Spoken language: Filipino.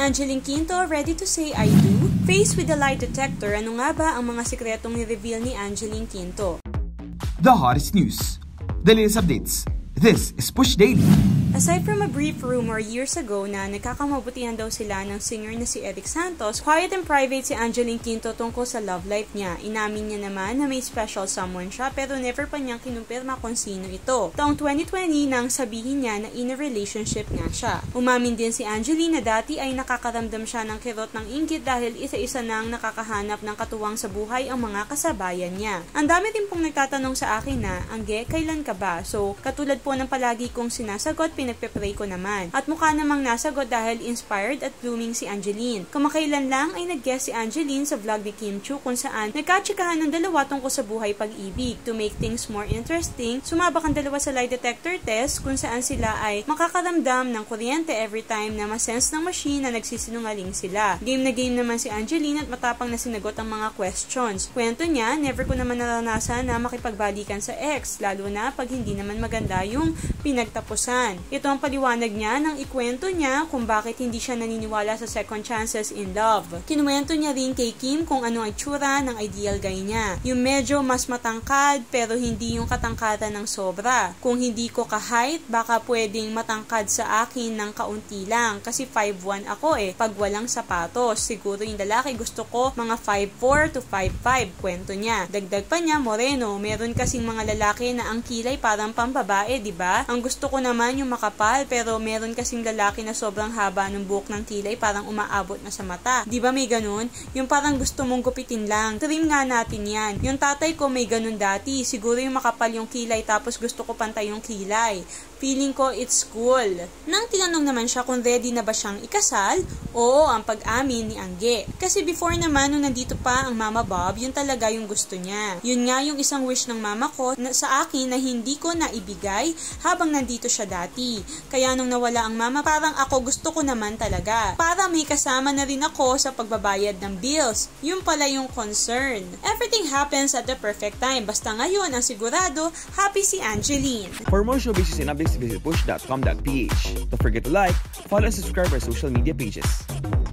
Angeline Quinto ready to say I do? Faced with the lie detector, ano nga ba ang mga sikretong ni-reveal ni Angeline Quinto? The hottest news, the latest updates. This is Push Daily. Aside from a brief rumor years ago na nagkakamabutihan daw sila ng singer na si Eric Santos, quiet and private si Angeline Quinto tungkol sa love life niya. Inamin niya naman na may special someone siya pero never pa niyang kinumpirma kung sino ito. Taong 2020 nang sabihin niya na in a relationship nga siya. Umamin din si Angeline na dati ay nakakaramdam siya ng kirot ng inggit dahil isa-isa nang nakakahanap ng katuwang sa buhay ang mga kasabayan niya. Ang dami din pong nagtatanong sa akin na, Angge, kailan ka ba? So, katulad po ng palagi kong sinasagot, pinagpe-pray ko naman. At mukha namang nasagot dahil inspired at blooming si Angeline. Kamakailan lang ay nag-guest si Angeline sa vlog ni Kim Chiu kung saan nagkatsikahan ng dalawa tungkol sa buhay pag-ibig. To make things more interesting, sumabak ang dalawa sa lie detector test kung saan sila ay makakaramdam ng kuryente every time na masense ng machine na nagsisinungaling sila. Game na game naman si Angeline at matapang na sinagot ang mga questions. Kwento niya, never ko naman naranasan na makipagbalikan sa ex, lalo na pag hindi naman maganda yung pinagtapusan. Ito ang paliwanag niya nang ikwento niya kung bakit hindi siya naniniwala sa second chances in love. Kinuwento niya rin kay Kim kung ano ang itsura ng ideal guy niya. Yung medyo mas matangkad pero hindi yung katangkadan ng sobra. Kung hindi ko ka-height, baka pwedeng matangkad sa akin ng kaunti lang kasi 5'1 ako pag walang sapatos. Siguro yung lalaki gusto ko mga 5'4 to 5'5, kwento niya. Dagdag pa niya, moreno. Meron kasing mga lalaki na ang kilay parang pambabae, diba? Ang gusto ko naman yung makapal pero meron kasing lalaki na sobrang haba ng buhok ng kilay parang umaabot na sa mata. Di ba may ganun? Yung parang gusto mong gupitin lang. Trim nga natin yan. Yung tatay ko may ganun dati. Siguro yung makapal yung kilay tapos gusto ko pantay yung kilay. Feeling ko it's cool. Nang tinanong naman siya kung ready na ba siyang ikasal, oo ang pag-amin ni Angge. Kasi before naman nung nandito pa ang Mama Bob, yun talaga yung gusto niya. Yun nga yung isang wish ng mama ko sa akin na hindi ko naibigay habang nandito siya dati. Kaya nung nawala ang mama, parang ako gusto ko naman talaga. Para may kasama na rin ako sa pagbabayad ng bills. Yun pala yung concern. Everything happens at the perfect time. Basta ngayon, ang sigurado, happy si Angeline. For more showbiz and updates, visit push.com.ph. Don't forget to like, follow, and subscribe our social media pages.